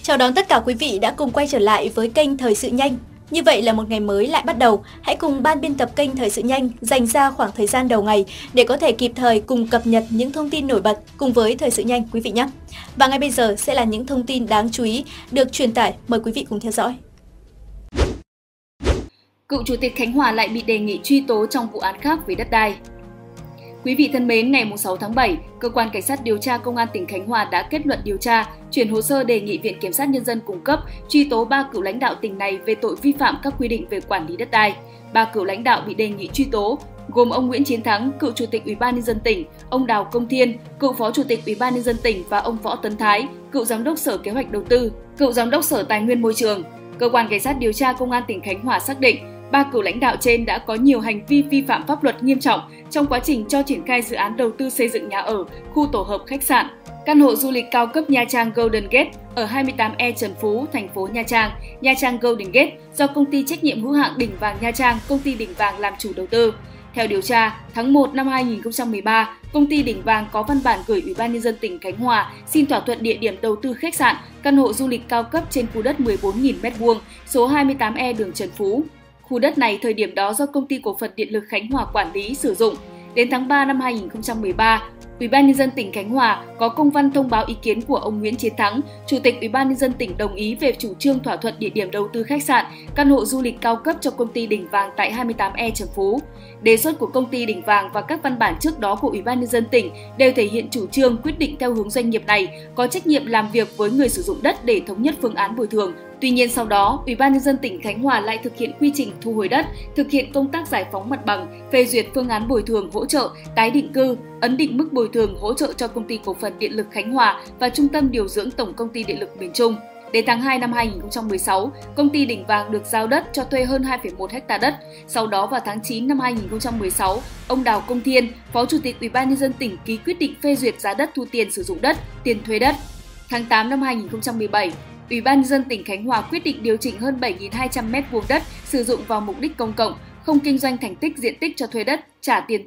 Chào đón tất cả quý vị đã cùng quay trở lại với kênh Thời sự nhanh. Như vậy là một ngày mới lại bắt đầu. Hãy cùng ban biên tập kênh Thời sự nhanh dành ra khoảng thời gian đầu ngày để có thể kịp thời cùng cập nhật những thông tin nổi bật cùng với Thời sự nhanh quý vị nhé. Và ngay bây giờ sẽ là những thông tin đáng chú ý được truyền tải. Mời quý vị cùng theo dõi. Cựu Chủ tịch Khánh Hòa lại bị đề nghị truy tố trong vụ án khác về đất đai. Quý vị thân mến, ngày 6 tháng 7, Cơ quan Cảnh sát điều tra Công an tỉnh Khánh Hòa đã kết luận điều tra, chuyển hồ sơ đề nghị Viện Kiểm sát Nhân dân cung cấp truy tố 3 cựu lãnh đạo tỉnh này về tội vi phạm các quy định về quản lý đất đai. 3 cựu lãnh đạo bị đề nghị truy tố gồm ông Nguyễn Chiến Thắng, cựu Chủ tịch Ủy ban Nhân dân tỉnh, ông Đào Công Thiên, cựu Phó Chủ tịch Ủy ban Nhân dân tỉnh và ông Võ Tấn Thái, cựu Giám đốc Sở Kế hoạch Đầu tư, cựu Giám đốc Sở Tài nguyên Môi trường. Cơ quan Cảnh sát điều tra Công an tỉnh Khánh Hòa xác định 3 cựu lãnh đạo trên đã có nhiều hành vi vi phạm pháp luật nghiêm trọng trong quá trình cho triển khai dự án đầu tư xây dựng nhà ở, khu tổ hợp khách sạn, căn hộ du lịch cao cấp Nha Trang Golden Gate ở 28E Trần Phú, thành phố Nha Trang Golden Gate do công ty trách nhiệm hữu hạn Đỉnh Vàng Nha Trang, công ty Đỉnh Vàng làm chủ đầu tư. Theo điều tra, tháng 1 năm 2013, công ty Đỉnh Vàng có văn bản gửi Ủy ban Nhân dân tỉnh Khánh Hòa xin thỏa thuận địa điểm đầu tư khách sạn, căn hộ du lịch cao cấp trên khu đất 14.000 m2, số 28E đường Trần Phú. Khu đất này thời điểm đó do Công ty Cổ phần Điện lực Khánh Hòa quản lý sử dụng. Đến tháng 3 năm 2013, Ủy ban Nhân dân tỉnh Khánh Hòa có công văn thông báo ý kiến của ông Nguyễn Chiến Thắng, Chủ tịch Ủy ban Nhân dân tỉnh đồng ý về chủ trương thỏa thuận địa điểm đầu tư khách sạn, căn hộ du lịch cao cấp cho công ty Đỉnh Vàng tại 28E Trần Phú. Đề xuất của công ty Đỉnh Vàng và các văn bản trước đó của Ủy ban Nhân dân tỉnh đều thể hiện chủ trương quyết định theo hướng doanh nghiệp này có trách nhiệm làm việc với người sử dụng đất để thống nhất phương án bồi thường. Tuy nhiên sau đó, Ủy ban Nhân dân tỉnh Khánh Hòa lại thực hiện quy trình thu hồi đất, thực hiện công tác giải phóng mặt bằng, phê duyệt phương án bồi thường hỗ trợ, tái định cư, ấn định mức bồi thường hỗ trợ cho Công ty Cổ phần Điện lực Khánh Hòa và Trung tâm Điều dưỡng Tổng Công ty Điện lực miền Trung. Đến tháng 2 năm 2016, công ty Đỉnh Vàng được giao đất cho thuê hơn 2,1 ha đất. Sau đó vào tháng 9 năm 2016, ông Đào Công Thiên, Phó Chủ tịch Ủy ban Nhân dân tỉnh ký quyết định phê duyệt giá đất thu tiền sử dụng đất, tiền thuê đất. Tháng 8 năm 2017, Ủy ban Nhân dân tỉnh Khánh Hòa quyết định điều chỉnh hơn 7.200 m2 đất sử dụng vào mục đích công cộng, không kinh doanh thành tích diện tích cho thuê đất, trả tiền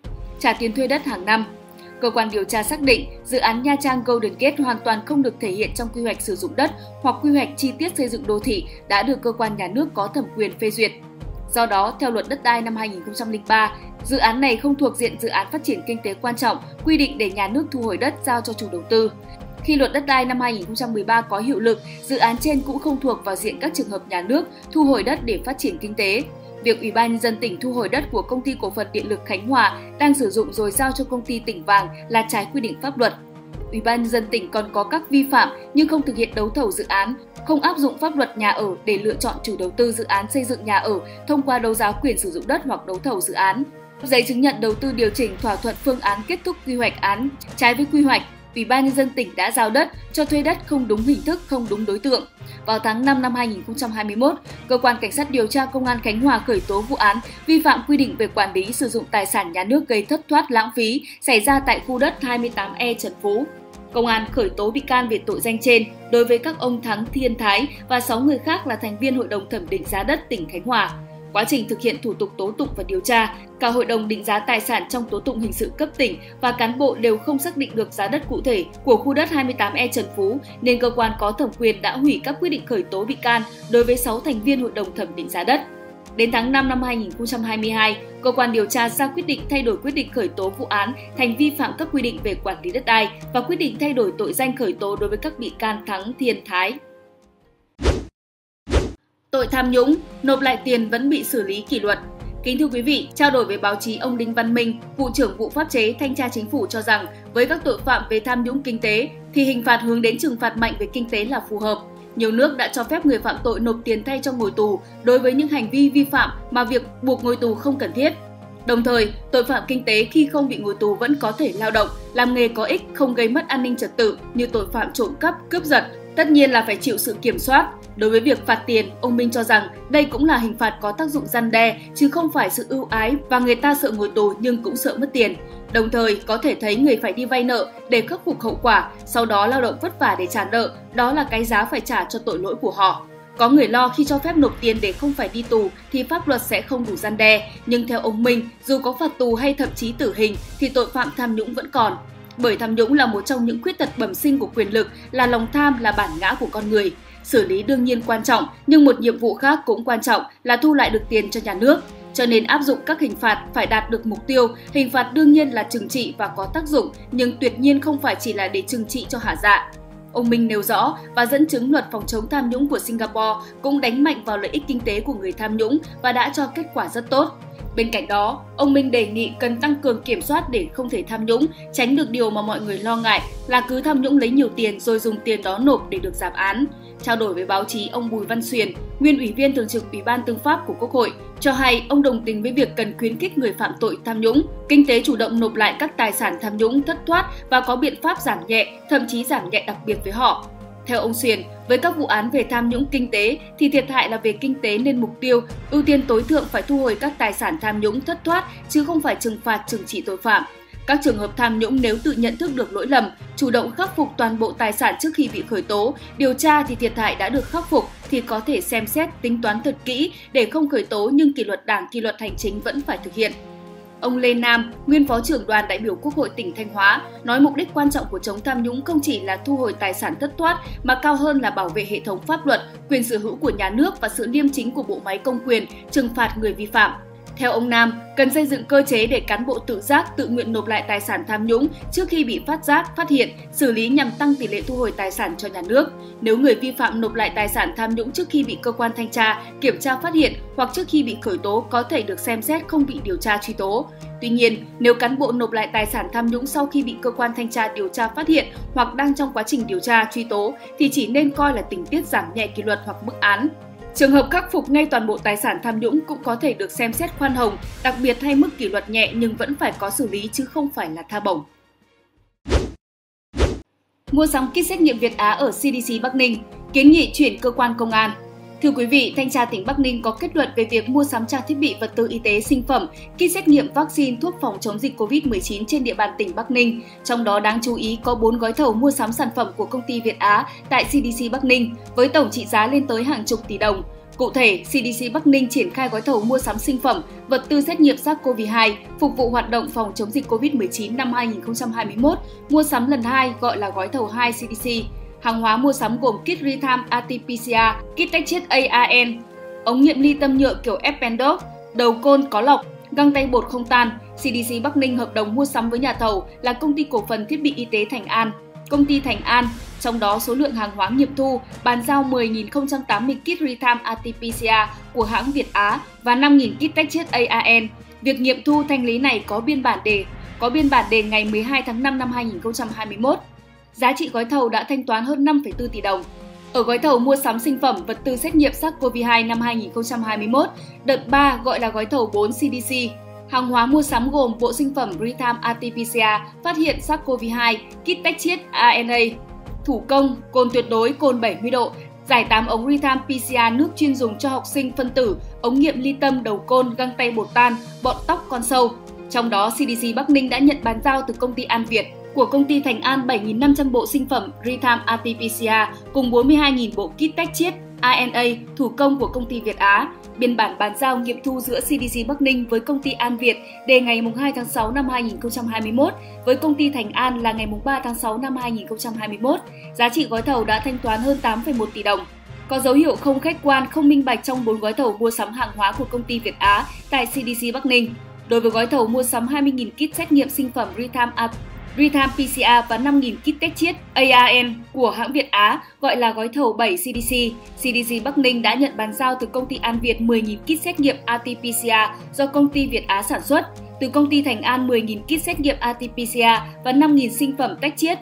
thuê đất hàng năm. Cơ quan điều tra xác định dự án Nha Trang Golden Gate hoàn toàn không được thể hiện trong quy hoạch sử dụng đất hoặc quy hoạch chi tiết xây dựng đô thị đã được cơ quan nhà nước có thẩm quyền phê duyệt. Do đó, theo Luật Đất đai năm 2003, dự án này không thuộc diện dự án phát triển kinh tế quan trọng, quy định để nhà nước thu hồi đất giao cho chủ đầu tư. Khi Luật Đất đai năm 2013 có hiệu lực, dự án trên cũng không thuộc vào diện các trường hợp nhà nước thu hồi đất để phát triển kinh tế. Việc Ủy ban Nhân dân tỉnh thu hồi đất của Công ty Cổ phần Điện lực Khánh Hòa đang sử dụng rồi giao cho công ty Đỉnh Vàng là trái quy định pháp luật. Ủy ban Nhân dân tỉnh còn có các vi phạm như không thực hiện đấu thầu dự án, không áp dụng pháp luật nhà ở để lựa chọn chủ đầu tư dự án xây dựng nhà ở thông qua đấu giá quyền sử dụng đất hoặc đấu thầu dự án. Giấy chứng nhận đầu tư điều chỉnh thỏa thuận phương án kết thúc quy hoạch án trái với quy hoạch. Ủy ban Nhân dân tỉnh đã giao đất, cho thuê đất không đúng hình thức, không đúng đối tượng. Vào tháng 5 năm 2021, Cơ quan Cảnh sát điều tra Công an Khánh Hòa khởi tố vụ án vi phạm quy định về quản lý sử dụng tài sản nhà nước gây thất thoát lãng phí xảy ra tại khu đất 28E Trần Phú. Công an khởi tố bị can về tội danh trên đối với các ông Thắng, Thiên, Thái và 6 người khác là thành viên Hội đồng thẩm định giá đất tỉnh Khánh Hòa. Quá trình thực hiện thủ tục tố tụng và điều tra, cả Hội đồng định giá tài sản trong tố tụng hình sự cấp tỉnh và cán bộ đều không xác định được giá đất cụ thể của khu đất 28E Trần Phú, nên cơ quan có thẩm quyền đã hủy các quyết định khởi tố bị can đối với 6 thành viên Hội đồng thẩm định giá đất. Đến tháng 5 năm 2022, cơ quan điều tra ra quyết định thay đổi quyết định khởi tố vụ án thành vi phạm các quy định về quản lý đất đai và quyết định thay đổi tội danh khởi tố đối với các bị can Thắng, Thiên, Thái. Tội tham nhũng, nộp lại tiền vẫn bị xử lý kỷ luật. Kính thưa quý vị, trao đổi với báo chí, ông Đinh Văn Minh, Vụ trưởng Vụ Pháp chế Thanh tra Chính phủ cho rằng với các tội phạm về tham nhũng kinh tế thì hình phạt hướng đến trừng phạt mạnh về kinh tế là phù hợp. Nhiều nước đã cho phép người phạm tội nộp tiền thay cho ngồi tù đối với những hành vi vi phạm mà việc buộc ngồi tù không cần thiết. Đồng thời, tội phạm kinh tế khi không bị ngồi tù vẫn có thể lao động, làm nghề có ích, không gây mất an ninh trật tự như tội phạm trộm cắp, cướp giật, tất nhiên là phải chịu sự kiểm soát. Đối với việc phạt tiền, ông Minh cho rằng đây cũng là hình phạt có tác dụng răn đe, chứ không phải sự ưu ái và người ta sợ ngồi tù nhưng cũng sợ mất tiền. Đồng thời, có thể thấy người phải đi vay nợ để khắc phục hậu quả, sau đó lao động vất vả để trả nợ, đó là cái giá phải trả cho tội lỗi của họ. Có người lo khi cho phép nộp tiền để không phải đi tù thì pháp luật sẽ không đủ răn đe, nhưng theo ông Minh, dù có phạt tù hay thậm chí tử hình thì tội phạm tham nhũng vẫn còn. bởi tham nhũng là một trong những khuyết tật bẩm sinh của quyền lực, là lòng tham, là bản ngã của con người. Xử lý đương nhiên quan trọng, nhưng một nhiệm vụ khác cũng quan trọng là thu lại được tiền cho nhà nước. Cho nên áp dụng các hình phạt phải đạt được mục tiêu. Hình phạt đương nhiên là trừng trị và có tác dụng, nhưng tuyệt nhiên không phải chỉ là để trừng trị cho hả dạ. Ông Minh nêu rõ và dẫn chứng luật phòng chống tham nhũng của Singapore cũng đánh mạnh vào lợi ích kinh tế của người tham nhũng và đã cho kết quả rất tốt. Bên cạnh đó, ông Minh đề nghị cần tăng cường kiểm soát để không thể tham nhũng, tránh được điều mà mọi người lo ngại là cứ tham nhũng lấy nhiều tiền rồi dùng tiền đó nộp để được giảm án. Trao đổi với báo chí, ông Bùi Văn Xuyền, nguyên Ủy viên Thường trực Ủy ban Tư pháp của Quốc hội, cho hay ông đồng tình với việc cần khuyến khích người phạm tội tham nhũng, kinh tế chủ động nộp lại các tài sản tham nhũng thất thoát và có biện pháp giảm nhẹ, thậm chí giảm nhẹ đặc biệt với họ. Theo ông Xuyền, với các vụ án về tham nhũng kinh tế thì thiệt hại là về kinh tế nên mục tiêu, ưu tiên tối thượng phải thu hồi các tài sản tham nhũng thất thoát chứ không phải trừng phạt trừng trị tội phạm. Các trường hợp tham nhũng nếu tự nhận thức được lỗi lầm, chủ động khắc phục toàn bộ tài sản trước khi bị khởi tố, điều tra thì thiệt hại đã được khắc phục thì có thể xem xét tính toán thật kỹ để không khởi tố nhưng kỷ luật đảng, kỷ luật hành chính vẫn phải thực hiện. Ông Lê Nam, nguyên Phó trưởng đoàn đại biểu Quốc hội tỉnh Thanh Hóa, nói mục đích quan trọng của chống tham nhũng không chỉ là thu hồi tài sản thất thoát mà cao hơn là bảo vệ hệ thống pháp luật, quyền sở hữu của nhà nước và sự liêm chính của bộ máy công quyền, trừng phạt người vi phạm. Theo ông Nam, cần xây dựng cơ chế để cán bộ tự giác, tự nguyện nộp lại tài sản tham nhũng trước khi bị phát giác, phát hiện, xử lý nhằm tăng tỷ lệ thu hồi tài sản cho nhà nước. Nếu người vi phạm nộp lại tài sản tham nhũng trước khi bị cơ quan thanh tra, kiểm tra phát hiện hoặc trước khi bị khởi tố có thể được xem xét không bị điều tra truy tố. Tuy nhiên, nếu cán bộ nộp lại tài sản tham nhũng sau khi bị cơ quan thanh tra điều tra phát hiện hoặc đang trong quá trình điều tra truy tố thì chỉ nên coi là tình tiết giảm nhẹ kỷ luật hoặc mức án. Trường hợp khắc phục ngay toàn bộ tài sản tham nhũng cũng có thể được xem xét khoan hồng, đặc biệt hay mức kỷ luật nhẹ nhưng vẫn phải có xử lý chứ không phải là tha bổng. Mua sắm kit xét nghiệm Việt Á ở CDC Bắc Ninh, kiến nghị chuyển cơ quan công an. Thưa quý vị, Thanh tra tỉnh Bắc Ninh có kết luận về việc mua sắm trang thiết bị vật tư y tế sinh phẩm, kit xét nghiệm vaccine, thuốc phòng chống dịch COVID-19 trên địa bàn tỉnh Bắc Ninh. Trong đó đáng chú ý có 4 gói thầu mua sắm sản phẩm của công ty Việt Á tại CDC Bắc Ninh với tổng trị giá lên tới hàng chục tỷ đồng. Cụ thể, CDC Bắc Ninh triển khai gói thầu mua sắm sinh phẩm, vật tư xét nghiệm SARS-CoV-2 phục vụ hoạt động phòng chống dịch COVID-19 năm 2021, mua sắm lần 2 gọi là gói thầu 2 CDC. Hàng hóa mua sắm gồm kit real-time RT-PCR, kit tách chiết ARN, ống nghiệm ly tâm nhựa kiểu Eppendorf, đầu côn có lọc, găng tay bột không tan. CDC Bắc Ninh hợp đồng mua sắm với nhà thầu là Công ty Cổ phần Thiết bị Y tế Thành An, Công ty Thành An, trong đó số lượng hàng hóa nghiệm thu bàn giao 10.080 kit real-time RT-PCR của hãng Việt Á và 5.000 kit tách chiết ARN. Việc nghiệm thu thanh lý này có biên bản đề ngày 12 tháng 5 năm 2021. Giá trị gói thầu đã thanh toán hơn 5,4 tỷ đồng. Ở gói thầu mua sắm sinh phẩm vật tư xét nghiệm SARS-CoV-2 năm 2021, đợt 3 gọi là gói thầu 4 CDC. Hàng hóa mua sắm gồm bộ sinh phẩm real-time RT-PCR phát hiện SARS-CoV-2, kit tách chiết RNA, thủ công, cồn tuyệt đối, cồn 70 độ, giải 8 ống real-time PCR nước chuyên dùng cho học sinh phân tử, ống nghiệm ly tâm đầu côn, găng tay bột tan, bọt tóc con sâu. Trong đó, CDC Bắc Ninh đã nhận bàn giao từ công ty An Việt của công ty Thành An 7.500 bộ sinh phẩm real-time RT-PCR cùng 42.000 bộ kit tách chiết RNA thủ công của công ty Việt Á. Biên bản bàn giao nghiệm thu giữa CDC Bắc Ninh với công ty An Việt đề ngày 2 tháng 6 năm 2021, với công ty Thành An là ngày 3 tháng 6 năm 2021. Giá trị gói thầu đã thanh toán hơn 8,1 tỷ đồng. Có dấu hiệu không khách quan, không minh bạch trong 4 gói thầu mua sắm hàng hóa của công ty Việt Á tại CDC Bắc Ninh. Đối với gói thầu mua sắm 20.000 kit xét nghiệm sinh phẩm real-time PCR và 5.000 kit tách chiết ARN của hãng Việt Á, gọi là gói thầu 7 CDC. CDC Bắc Ninh đã nhận bàn giao từ công ty An Việt 10.000 kit xét nghiệm RT-PCR do công ty Việt Á sản xuất, từ công ty Thành An 10.000 kit xét nghiệm RT-PCR và 5.000 sinh phẩm tách chiết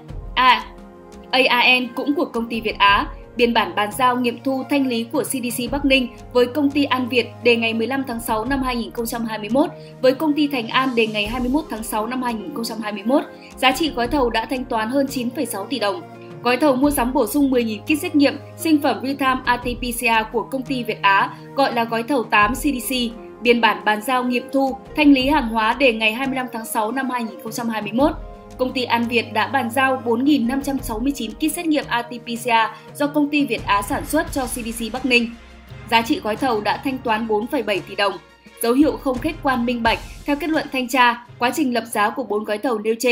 ARN cũng của công ty Việt Á. Biên bản bàn giao nghiệm thu thanh lý của CDC Bắc Ninh với công ty An Việt đề ngày 15 tháng 6 năm 2021, với công ty Thành An đề ngày 21 tháng 6 năm 2021. Giá trị gói thầu đã thanh toán hơn 9,6 tỷ đồng. Gói thầu mua sắm bổ sung 10.000 kit xét nghiệm sinh phẩm real-time RT-PCR của công ty Việt Á, gọi là gói thầu 8 CDC. Biên bản bàn giao nghiệm thu thanh lý hàng hóa đề ngày 25 tháng 6 năm 2021. Công ty An Việt đã bàn giao 4.569 kit xét nghiệm RT-PCR do công ty Việt Á sản xuất cho CDC Bắc Ninh. Giá trị gói thầu đã thanh toán 4,7 tỷ đồng. Dấu hiệu không khách quan minh bạch, theo kết luận thanh tra, quá trình lập giá của 4 gói thầu nêu trên,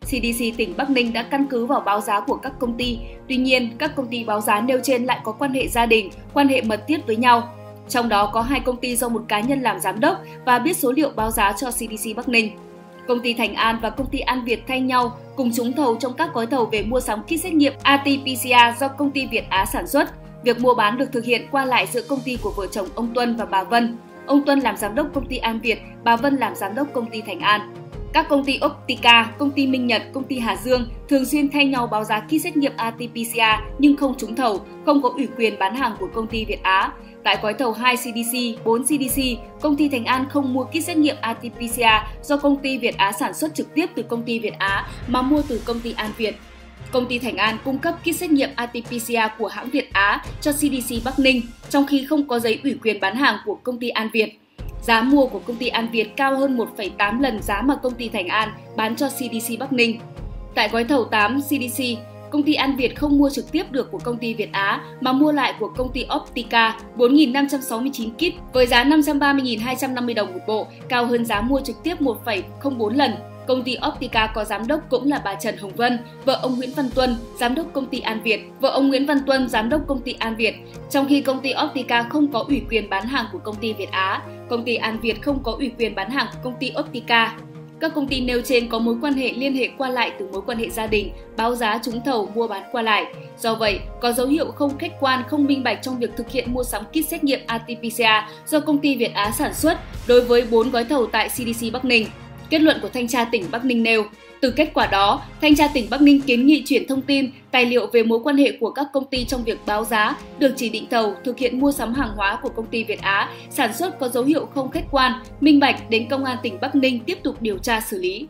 CDC tỉnh Bắc Ninh đã căn cứ vào báo giá của các công ty. Tuy nhiên, các công ty báo giá nêu trên lại có quan hệ gia đình, quan hệ mật thiết với nhau. Trong đó có 2 công ty do một cá nhân làm giám đốc và biết số liệu báo giá cho CDC Bắc Ninh. Công ty Thành An và công ty An Việt thay nhau cùng trúng thầu trong các gói thầu về mua sắm kit xét nghiệm RT-PCR do công ty Việt Á sản xuất. Việc mua bán được thực hiện qua lại giữa công ty của vợ chồng ông Tuân và bà Vân. Ông Tuân làm giám đốc công ty An Việt, bà Vân làm giám đốc công ty Thành An. Các công ty Optica, công ty Minh Nhật, công ty Hà Dương thường xuyên thay nhau báo giá kit xét nghiệm RT-PCR nhưng không trúng thầu, không có ủy quyền bán hàng của công ty Việt Á. Tại gói thầu 2 CDC, 4 CDC, công ty Thành An không mua kit xét nghiệm RT-PCR do công ty Việt Á sản xuất trực tiếp từ công ty Việt Á mà mua từ công ty An Việt. Công ty Thành An cung cấp kit xét nghiệm RT-PCR của hãng Việt Á cho CDC Bắc Ninh, trong khi không có giấy ủy quyền bán hàng của công ty An Việt. Giá mua của công ty An Việt cao hơn 1,8 lần giá mà công ty Thành An bán cho CDC Bắc Ninh. Tại gói thầu 8 CDC, công ty An Việt không mua trực tiếp được của công ty Việt Á mà mua lại của công ty Optica 4.569 kit với giá 530.250 đồng một bộ, cao hơn giá mua trực tiếp 1,04 lần. Công ty Optica có giám đốc cũng là bà Trần Hồng Vân, vợ ông Nguyễn Văn Tuân, giám đốc công ty An Việt, vợ ông Nguyễn Văn Tuân, giám đốc công ty An Việt, trong khi công ty Optica không có ủy quyền bán hàng của công ty Việt Á, công ty An Việt không có ủy quyền bán hàng của công ty Optica. Các công ty nêu trên có mối quan hệ liên hệ qua lại từ mối quan hệ gia đình, báo giá trúng thầu mua bán qua lại. Do vậy, có dấu hiệu không khách quan, không minh bạch trong việc thực hiện mua sắm kit xét nghiệm RT-PCR do công ty Việt Á sản xuất đối với 4 gói thầu tại CDC Bắc Ninh. Kết luận của Thanh tra tỉnh Bắc Ninh nêu, từ kết quả đó, Thanh tra tỉnh Bắc Ninh kiến nghị chuyển thông tin, tài liệu về mối quan hệ của các công ty trong việc báo giá, được chỉ định thầu, thực hiện mua sắm hàng hóa của công ty Việt Á, sản xuất có dấu hiệu không khách quan, minh bạch đến Công an tỉnh Bắc Ninh tiếp tục điều tra xử lý.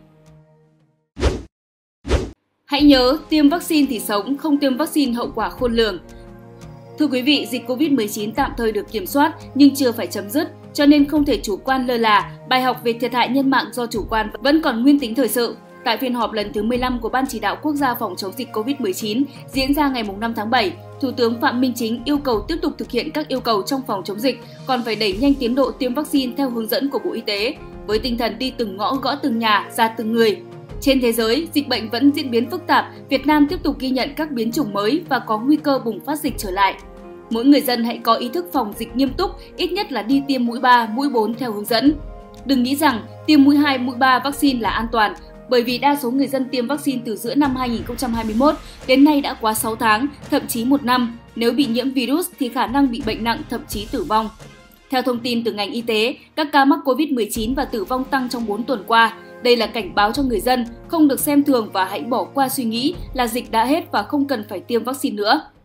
Hãy nhớ, tiêm vaccine thì sống, không tiêm vaccine hậu quả khôn lường. Thưa quý vị, dịch Covid-19 tạm thời được kiểm soát nhưng chưa phải chấm dứt, cho nên không thể chủ quan lơ là. Bài học về thiệt hại nhân mạng do chủ quan vẫn còn nguyên tính thời sự. Tại phiên họp lần thứ 15 của Ban Chỉ đạo Quốc gia phòng chống dịch Covid-19 diễn ra ngày 5 tháng 7, Thủ tướng Phạm Minh Chính yêu cầu tiếp tục thực hiện các yêu cầu trong phòng chống dịch, còn phải đẩy nhanh tiến độ tiêm vaccine theo hướng dẫn của Bộ Y tế, với tinh thần đi từng ngõ gõ từng nhà, ra từng người. Trên thế giới, dịch bệnh vẫn diễn biến phức tạp, Việt Nam tiếp tục ghi nhận các biến chủng mới và có nguy cơ bùng phát dịch trở lại. Mỗi người dân hãy có ý thức phòng dịch nghiêm túc, ít nhất là đi tiêm mũi 3, mũi 4 theo hướng dẫn. Đừng nghĩ rằng tiêm mũi 2, mũi 3 vaccine là an toàn, bởi vì đa số người dân tiêm vaccine từ giữa năm 2021 đến nay đã quá 6 tháng, thậm chí 1 năm. Nếu bị nhiễm virus thì khả năng bị bệnh nặng, thậm chí tử vong. Theo thông tin từ ngành y tế, các ca mắc Covid-19 và tử vong tăng trong 4 tuần qua. Đây là cảnh báo cho người dân không được xem thường và hãy bỏ qua suy nghĩ là dịch đã hết và không cần phải tiêm vaccine nữa.